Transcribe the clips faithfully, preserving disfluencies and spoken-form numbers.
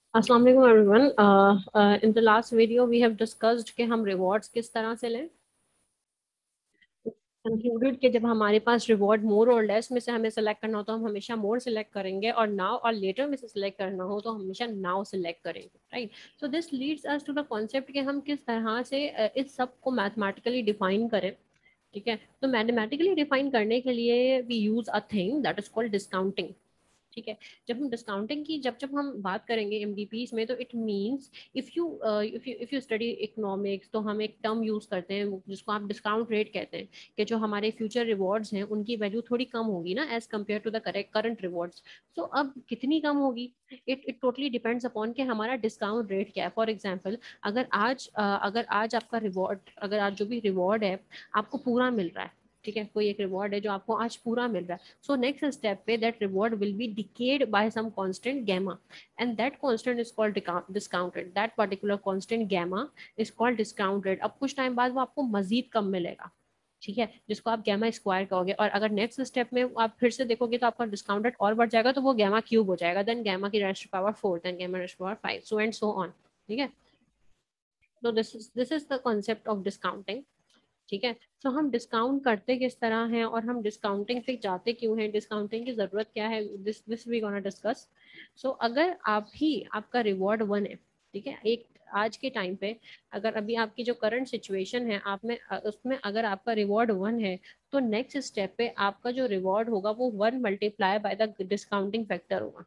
अस्सलाम वालेकुम everyone. In the last video we have discussed कि हम रिवॉर्ड्स किस तरह से लें। कंक्लूडेड कि जब हमारे पास रिवॉर्ड मोर और लेस में से हमें सेलेक्ट करना हो तो हम हमेशा मोर सेलेक्ट करेंगे, और नाउ और लेटर में से सेलेक्ट करना हो तो हमेशा नाउ सेलेक्ट करेंगे, right. So this leads us to the concept कि हम किस तरह से uh, इस सब को मैथमेटिकली डिफाइन करें। ठीक है, तो मैथमेटिकली डिफाइन करने के लिए we use a thing that is called discounting. ठीक है, जब हम डिस्काउंटिंग की जब जब हम बात करेंगे एमडीपीस में, तो it means if you if you if you study economics, तो हम एक टर्म यूज करते हैं जिसको आप डिस्काउंट रेट कहते हैं, कि जो हमारे फ्यूचर रिवॉर्ड्स हैं उनकी वैल्यू थोड़ी कम होगी ना as compare to the correct current rewards. So अब कितनी कम होगी, it it totally depends upon कि हमारा डिस्काउंट रेट क्या है। फॉर एग्जाम्पल, अगर आज uh, अगर आज आपका रिवॉर्ड अगर आज जो भी रिवॉर्ड है आपको पूरा मिल रहा है, ठीक है, कोई एक रिवॉर्ड है जो आपको आज पूरा मिल रहा है, सो नेक्स्ट स्टेप पे that reward will be decayed by some constant gamma, and that constant is called discounted. That particular constant gamma is called discounted. अब कुछ टाइम बाद वो आपको मजीद कम मिलेगा, ठीक है, जिसको आप गैमा स्क्वायर कहोगे। और अगर नेक्स्ट स्टेप में आप फिर से देखोगे तो आपका डिस्काउंटेड और बढ़ जाएगा, तो वो गैमा क्यूब हो जाएगा, देन गैमा की rest power four, then gamma rest power five, so and so on. ठीक है, तो this is this is the concept of discounting. ठीक है, तो हम डिस्काउंट करते किस तरह हैं और हम डिस्काउंटिंग पे जाते क्यों हैं, डिस्काउंटिंग की जरूरत क्या है, this this we gonna discuss. So अगर आप ही आपका रिवॉर्ड वन है, ठीक है, एक आज के टाइम पे अगर अभी आपकी जो करंट सिचुएशन है आप में उसमें अगर आपका रिवॉर्ड वन है, तो नेक्स्ट स्टेप पे आपका जो रिवॉर्ड होगा वो one multiply by the discounting factor होगा।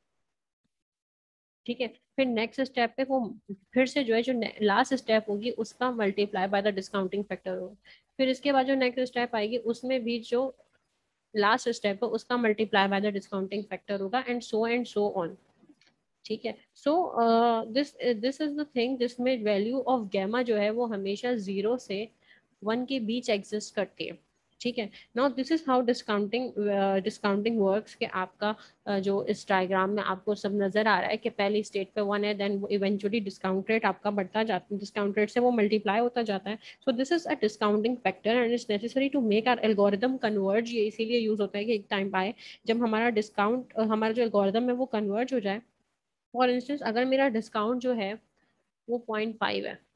ठीक है, फिर नेक्स्ट स्टेप पे वो फिर से जो है जो लास्ट स्टेप होगी उसका multiply by the discounting factor होगा। फिर इसके बाद जो नेक्स्ट स्टेप आएगी उसमें भी जो लास्ट स्टेप है उसका multiply by the discounting factor होगा, and so and so on. ठीक है, so this this is the thing जिसमें वैल्यू ऑफ गैमा जो है वो हमेशा जीरो से वन के बीच एग्जिस्ट करती है। ठीक है, now this is how discounting discounting works कि आपका uh, जो इस डायग्राम में आपको सब नजर आ रहा है कि पहली स्टेट पे वन है, देन इवेंचुअली डिस्काउंट रेट आपका बढ़ता जाता है, डिस्काउंट रेट से वो मल्टीप्लाई होता जाता है। So this is a discounting factor and it's necessary to make our algorithm converge. ये इसीलिए यूज होता है कि एक टाइम आए जब हमारा डिस्काउंट हमारा जो एल्गोरिदम है वो कन्वर्ज हो जाए। फॉर इंस्टेंस, अगर मेरा डिस्काउंट जो है वो पॉइंट फाइव है,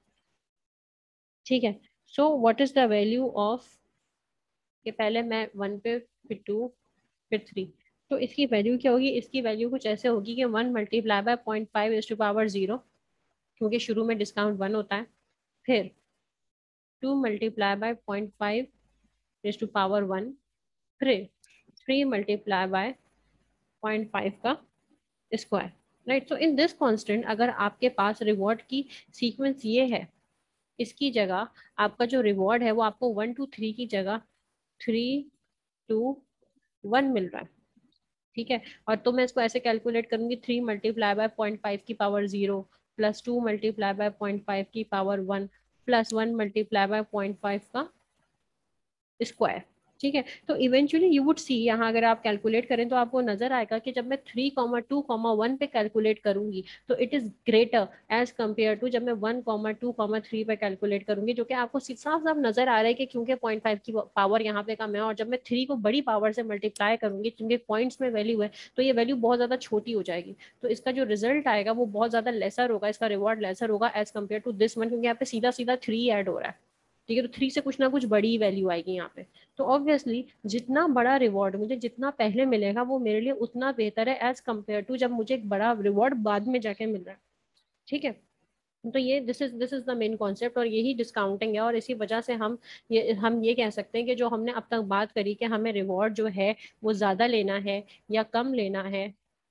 ठीक है, so what is the value of, कि पहले मैं वन पे, फिर टू, फिर थ्री, तो इसकी वैल्यू क्या होगी, इसकी वैल्यू कुछ ऐसे होगी कि one multiply by point five is to power zero, क्योंकि शुरू में डिस्काउंट वन होता है। फिर two multiply by point five is to power one. फिर three multiply by point five का square, right. So in this constant अगर आपके पास रिवॉर्ड की सीक्वेंस ये है, इसकी जगह आपका जो रिवॉर्ड है वो आपको वन टू थ्री की जगह थ्री टू वन मिल रहा है। ठीक है, और तो मैं इसको ऐसे कैलकुलेट करूंगी, three multiply by point five की power zero, plus two multiply by point five की power one, plus one multiply by point five का स्क्वायर। ठीक है, तो इवेंचुअली यू वुड सी, यहाँ अगर आप कैलकुलेट करें तो आपको नजर आएगा कि जब मैं three comma two comma one पे कैलकुलेट करूंगी तो it is greater as compare to जब मैं one comma two comma three पे कैलकुलेट करूंगी, जो कि आपको साफ साफ नजर आ रहा है कि क्योंकि पॉइंट फाइव की पावर यहाँ पे कम है, और जब मैं थ्री को बड़ी पावर से मल्टीप्लाई करूंगी क्योंकि पॉइंट्स में वैल्यू है, तो ये वैल्यू बहुत ज्यादा छोटी हो जाएगी। तो इसका जो रिजल्ट आएगा वो बहुत ज्यादा लेसर होगा, इसका रिवॉर्ड लेसर होगा as compare to this one, क्योंकि यहाँ पे सीधा सीधा थ्री ऐड हो रहा है। ठीक है, तो थ्री से कुछ ना कुछ बड़ी वैल्यू आएगी यहाँ पे। तो ऑब्वियसली जितना बड़ा रिवॉर्ड मुझे जितना पहले मिलेगा वो मेरे लिए उतना बेहतर है एज कम्पेयर टू जब मुझे एक बड़ा रिवॉर्ड बाद में जाके मिल रहा है। ठीक है, तो ये this is this is the main concept, और यही डिस्काउंटिंग है। और इसी वजह से हम ये हम ये कह सकते हैं कि जो हमने अब तक बात करी कि हमें रिवॉर्ड जो है वो ज्यादा लेना है या कम लेना है,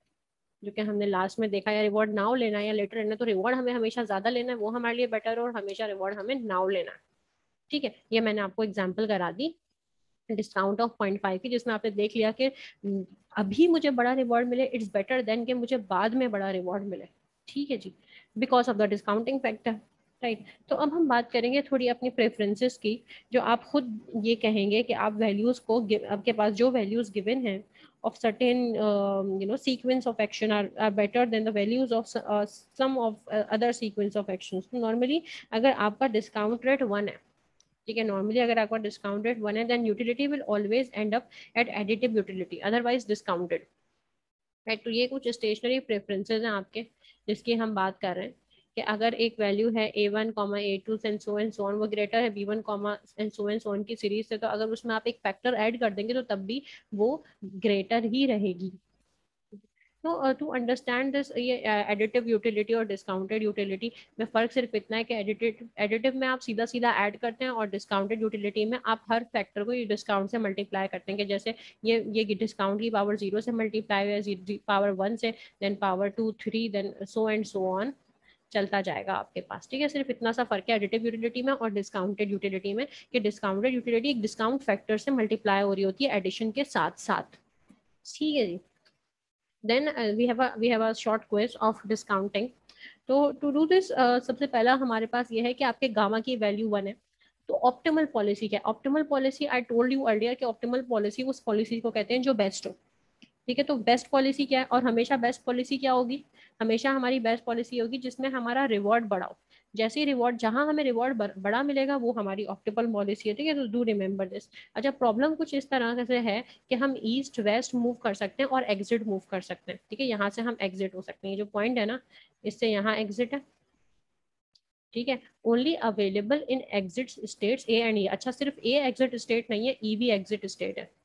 जो कि हमने लास्ट में देखा, या रिवॉर्ड नाउ लेना है या लेटर लेना है, तो रिवॉर्ड हमें हमेशा ज्यादा लेना है, वो हमारे लिए बेटर है, और हमेशा रिवॉर्ड हमें नाउ लेना है। ठीक है, ये मैंने आपको एग्जाम्पल करा दी डिस्काउंट ऑफ पॉइंट फाइव की, जिसमें आपने देख लिया कि हम्म, अभी मुझे बड़ा रिवॉर्ड मिले इट्स बेटर देन कि मुझे बाद में बड़ा रिवॉर्ड मिले। ठीक है जी, because of the discounting factor, right. तो अब हम बात करेंगे थोड़ी अपनी प्रेफरेंसेस की, जो आप खुद ये कहेंगे कि आप वैल्यूज को आपके पास जो वैल्यूज गिवन हैं of certain um, you know sequence of action are, are better than the values of uh, some of uh, other sequence of actions। तो नॉर्मली अगर आपका डिस्काउंट रेट वन है, ठीक है, नॉर्मली अगर आपका डिस्काउंट रेट वन है, then utility will always end up at additive utility, otherwise discounted, right. तो ये कुछ स्टेशनरी प्रेफरेंसेस हैं आपके, जिसकी हम बात कर रहे हैं कि अगर एक वैल्यू है A one comma A two and so and so on, वो ग्रेटर है B one comma and so and so on की सीरीज से, तो अगर उसमें आप एक फैक्टर ऐड कर देंगे तो तब भी वो ग्रेटर ही रहेगी। तो टू अंडरस्टैंड दिस, ये एडिटिव यूटिलिटी और डिस्काउंटेड यूटिलिटी में फर्क सिर्फ इतना है कि एडिटिव एडिटिव में आप सीधा सीधा ऐड करते हैं, और डिस्काउंटेड यूटिलिटी में आप हर फैक्टर को ये डिस्काउंट से मल्टीप्लाई करते हैं, कि जैसे ये ये डिस्काउंट की पावर जीरो से मल्टीप्लाई है, पावर वन से, then power two three, then so and so on चलता जाएगा आपके पास। ठीक है, सिर्फ इतना सा फर्क है एडिटिव यूटिलिटी में और डिस्काउंटेड यूटिलिटी में, कि डिस्काउंटेड यूटिलिटी एक डिस्काउंट फैक्टर से मल्टीप्लाई हो रही होती है एडिशन के साथ साथ। ठीक है जी। then uh, we have a we have a short quiz of discounting. तो टू डू दिस सबसे पहला हमारे पास ये है कि आपके गामा की वैल्यू वन है, तो ऑप्टिमल पॉलिसी क्या है? Optimal policy, I told you earlier कि ऑप्टिमल पॉलिसी उस पॉलिसी को कहते हैं जो बेस्ट हो। ठीक है, तो बेस्ट पॉलिसी क्या है? और हमेशा बेस्ट पॉलिसी क्या होगी? हमेशा हमारी बेस्ट पॉलिसी होगी जिसमें हमारा रिवॉर्ड बढ़ा हो। जैसे ही रिवॉर्ड, जहां हमें रिवॉर्ड बड़ा मिलेगा वो हमारी ऑप्टिमल पॉलिसी है। ठीक है, तो डू रिमेंबर दिस। अच्छा, प्रॉब्लम कुछ इस तरह से है कि हम ईस्ट वेस्ट मूव कर सकते हैं और एग्जिट मूव कर सकते हैं। ठीक है, यहाँ से हम एग्जिट हो सकते हैं, ये जो पॉइंट है ना, इससे यहाँ एग्जिट है। ठीक है, only available in exit states A and E. अच्छा, सिर्फ ए एग्जिट स्टेट नहीं है, ई भी एग्जिट स्टेट है।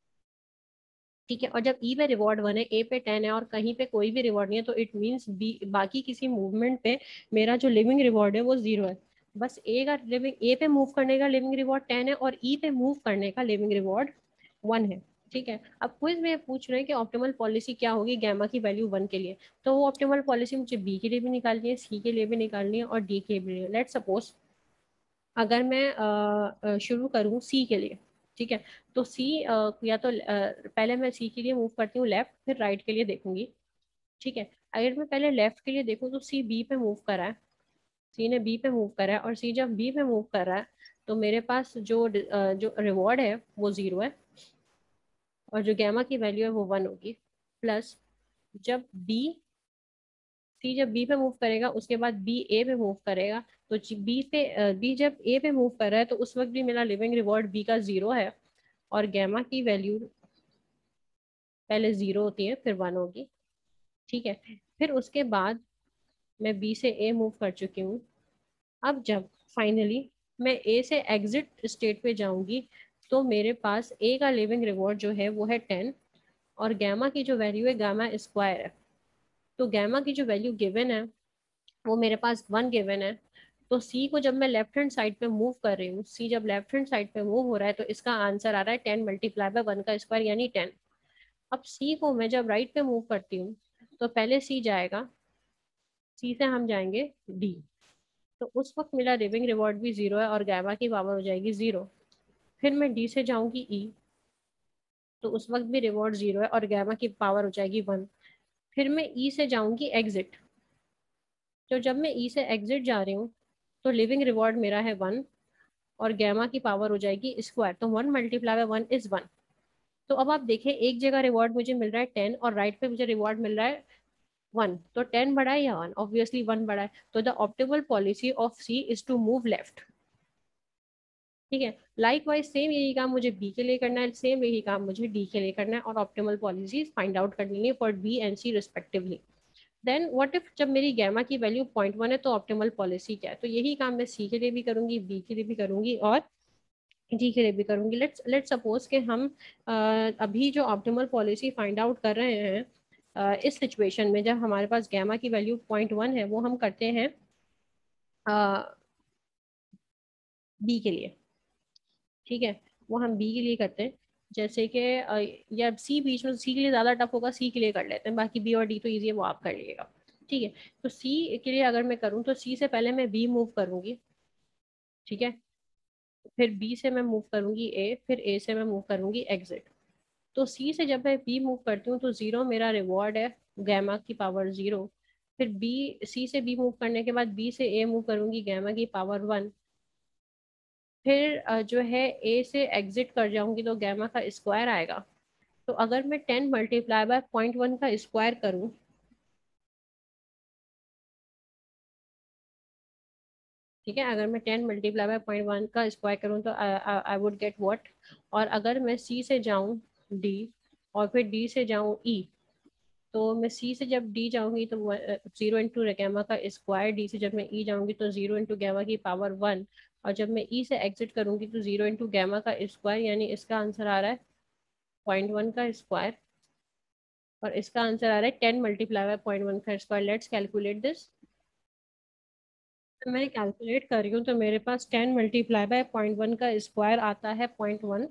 ठीक है, और जब ई पे रिवॉर्ड वन है, ए पे टेन है और कहीं पे कोई भी रिवॉर्ड नहीं है, तो इट मीन्स बी बाकी किसी मूवमेंट पे मेरा जो लिविंग रिवॉर्ड है वो जीरो है। बस ए का लिविंग, ए पे मूव करने का लिविंग रिवॉर्ड टेन है और ई पे मूव करने का लिविंग रिवॉर्ड वन है। ठीक है, अब क्विज में पूछ रहे हैं कि ऑप्टिमल पॉलिसी क्या होगी गैमा की वैल्यू वन के लिए। तो वो ऑप्टिमल पॉलिसी मुझे बी के लिए भी निकालनी है, सी के लिए भी निकालनी है और डी के लिए। लेट सपोज अगर मैं अ, अ, शुरू करूँ सी के लिए। ठीक है, तो सी, या तो अ, पहले मैं सी के लिए मूव करती हूँ लेफ्ट, फिर राइट के लिए देखूंगी। ठीक है, अगर मैं पहले लेफ्ट के लिए देखूँ तो सी बी पे मूव करा है, सी ने बी पे मूव करा है, और सी जब बी पे मूव कर रहा है तो मेरे पास जो अ, जो रिवॉर्ड है वो जीरो है, और जो गैमा की वैल्यू है वो वन होगी। प्लस जब बी, सी जब बी पे मूव करेगा उसके बाद बी ए पे मूव करेगा, तो बी पे बी जब ए पे मूव कर रहा है तो उस वक्त भी मेरा लिविंग रिवॉर्ड बी का जीरो है, और गैमा की वैल्यू पहले जीरो होती है फिर वन होगी। ठीक है, फिर उसके बाद मैं बी से ए मूव कर चुकी हूँ। अब जब फाइनली मैं ए से एग्जिट स्टेट पे जाऊंगी तो मेरे पास ए का लिविंग रिवॉर्ड जो है वो है टेन, और गैमा की जो वैल्यू है गामा स्क्वायर है। तो गैमा की जो वैल्यू गिवन है वो मेरे पास वन गिवन है। तो सी को जब मैं लेफ्ट हैंड साइड पे मूव कर रही हूँ, सी जब लेफ्ट हैंड साइड पे मूव हो रहा है तो इसका आंसर आ रहा है टेन मल्टीप्लाई बाय वन का स्क्वायर यानी टेन। अब सी को मैं जब राइट पे मूव करती हूँ तो पहले सी जाएगा, सी से हम जाएंगे डी, तो उस वक्त मेरा लिविंग रिवॉर्ड भी जीरो है और गैमा की पावर हो जाएगी जीरो। फिर मैं डी से जाऊंगी ई, तो उस वक्त भी रिवॉर्ड जीरो है और गैमा की पावर हो जाएगी वन। फिर मैं ई से जाऊंगी एग्जिट, तो जब मैं ई से एग्जिट जा रही हूँ तो लिविंग रिवॉर्ड मेरा है वन और गैमा की पावर हो जाएगी स्क्वायर, तो one multiply by one is one. तो अब आप देखें, एक जगह रिवॉर्ड मुझे मिल रहा है टेन और राइट पे मुझे रिवॉर्ड मिल रहा है वन, तो टेन बढ़ा है या वन? ऑब्वियसली वन बढ़ा है, तो the optimal policy of C is to move left. ठीक है, लाइक वाइज सेम यही काम मुझे बी के लिए करना है, सेम यही काम मुझे डी के लिए करना है, और ऑप्टिमल पॉलिसीज फाइंड आउट करनी है for B and C respectively. Then what if जब मेरी गैमा की वैल्यू पॉइंट वन है तो ऑप्टिमल पॉलिसी क्या है? तो यही काम मैं सी के लिए भी करूंगी, बी के लिए भी करूंगी और डी के लिए भी करूंगी। लेट्स लेट्स सपोज कि हम अ, अभी जो ऑप्टिमल पॉलिसी फाइंड आउट कर रहे हैं, अ, इस सिचुएशन में जब हमारे पास गैमा की वैल्यू पॉइंट वन है, वो हम करते हैं बी के लिए। ठीक है, वो हम बी के लिए करते हैं, जैसे कि अ, या सी बीच में, सी के लिए ज़्यादा टफ होगा, सी के लिए कर लेते हैं, बाकी बी और डी तो इजी है वो आप कर लीजिएगा। ठीक है, तो सी के लिए अगर मैं करूँ तो सी से पहले मैं बी मूव करूंगी। ठीक है, फिर बी से मैं मूव करूंगी ए, फिर ए से मैं मूव करूंगी एग्जिट। तो सी से जब मैं बी मूव करती हूँ तो जीरो मेरा रिवॉर्ड है, गैमा की पावर जीरो। फिर बी, सी से बी मूव करने के बाद बी से ए मूव करूंगी, गैमा की पावर वन। फिर अ, जो है ए से एग्जिट कर जाऊंगी तो गैमा का स्क्वायर आएगा। तो अगर मैं ten multiply by point one का स्क्वायर करूँ, ठीक है, अगर मैं ten multiply by point one का स्क्वायर करूँ तो आई वुड गेट व्हाट। और अगर मैं सी से जाऊँ डी और फिर डी से जाऊँ ई, तो मैं सी से जब डी जाऊंगी तो जीरो इंटू गैमा का स्क्वायर, डी से जब मैं ई जाऊंगी तो जीरो इंटू गैमा की पावर वन, और जब मैं ई से एग्जिट करूंगी तो जीरो इंटू गैमा का स्क्वायर, यानी इसका आंसर आ रहा है पॉइंट वन का स्क्वायर, और इसका आंसर आ रहा है ten multiply by point one का स्क्वायर। Let's calculate this. तो मैं कैलकुलेट कर रही हूँ तो मेरे पास ten multiply by point one का स्क्वायर आता है पॉइंट वन,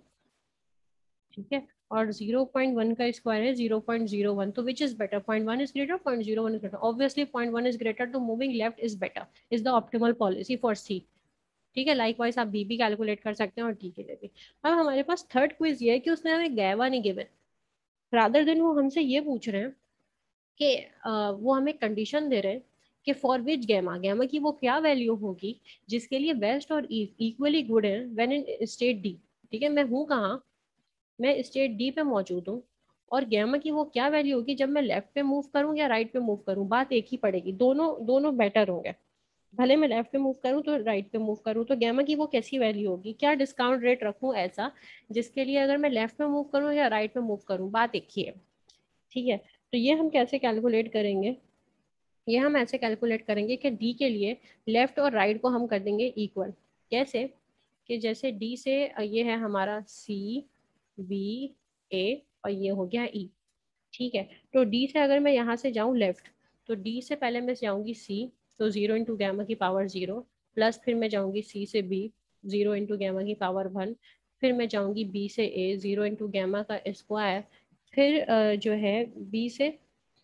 ठीक है, और जीरो पॉइंट वन का स्क्वायर है जीरो पॉइंट जीरो वन, तो which is better, point one is greater, point zero one is greater, obviously point one is greater, तो moving left is better, is the optimal policy for C. ठीक है, likewise आप B भी calculate कर सकते हैं और टी के लिए भी। अब हमारे पास थर्ड क्विज ये है कि उसने हमें गैवा नहीं गिवन, रादर देन वो हमसे ये पूछ रहे हैं कि अ, वो हमें कंडीशन दे रहे हैं कि फॉर विच गैमा, गैमा की वो क्या वैल्यू होगी जिसके लिए वेस्ट और ईस्ट इक्वली गुड है व्हेन इन स्टेट डी। ठीक है, मैं हूँ कहाँ, मैं स्टेट डी पे मौजूद हूँ, और गैमा की वो क्या वैल्यू होगी जब मैं लेफ्ट पे मूव करूँ या राइट पे मूव करूँ, बात एक ही पड़ेगी, दोनों दोनों बेटर होंगे, भले मैं लेफ्ट पे मूव करूँ तो राइट पे मूव करूँ, तो गैमा की वो कैसी वैल्यू होगी, क्या डिस्काउंट रेट रखूँ ऐसा जिसके लिए अगर मैं लेफ्ट पे मूव करूँ या राइट पे मूव करूँ, बात एक ही है। ठीक है, तो ये हम कैसे कैलकुलेट करेंगे, ये हम ऐसे कैलकुलेट करेंगे कि डी के लिए लेफ्ट और राइट को हम कर देंगे इक्वल। कैसे, कि जैसे डी से ये है हमारा सी बी ए और ये हो गया ई। ठीक है, तो डी से अगर मैं यहाँ से जाऊँ लेफ्ट, तो डी से पहले मैं जाऊँगी सी, तो जीरो इंटू गैमा की पावर जीरो, प्लस फिर मैं जाऊँगी सी से बी, जीरो इंटू गैमा की पावर वन, फिर मैं जाऊँगी बी से ए, जीरो इंटू गैमा का स्क्वायर, फिर अ, जो है बी से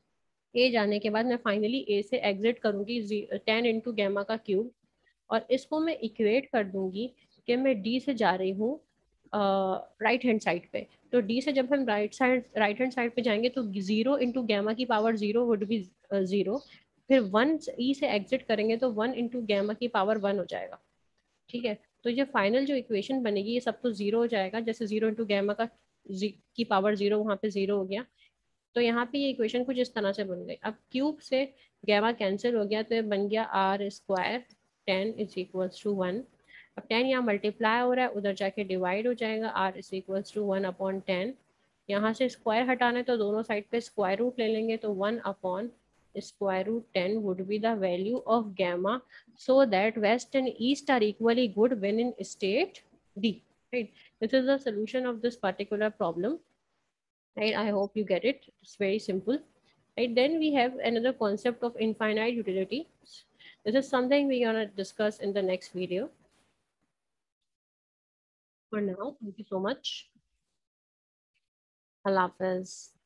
ए जाने के बाद मैं फाइनली ए से एग्जिट करूंगी टेन इंटू गैमा का क्यूब, और इसको मैं इक्वेट कर दूंगी कि मैं डी से जा रही हूँ राइट हैंड साइड पे। तो डी से जब हम right side right hand side पे जाएंगे तो जीरो इंटू गैमा की power zero would be zero, फिर वन ई से एग्जिट करेंगे तो वन इंटू गैमा की पावर वन हो जाएगा। ठीक है, तो ये फाइनल जो इक्वेशन बनेगी ये सब तो जीरो हो जाएगा, जैसे जीरो इंटू गैमा का जी, की पावर जीरो वहाँ पे जीरो हो गया, तो यहाँ पे ये इक्वेशन कुछ इस तरह से बन गई। अब क्यूब से गैमा कैंसिल हो गया तो ये बन गया R square ten is equals to one. अब टेन यहाँ मल्टीप्लाई हो रहा है, उधर जाके डिवाइड हो जाएगा, R is equals to one upon ten. यहाँ से स्क्वायर हटाना है तो दोनों साइड पे स्क्वायर रूट ले लेंगे, तो one upon square root ten would be the value of gamma, so that west and east are equally good when in state D. Right, this is the solution of this particular problem. Right, I hope you get it, it's very simple. Right, then we have another concept of infinite utility. This is something we're going to discuss in the next video. For now, thank you so much. Allah Hafiz.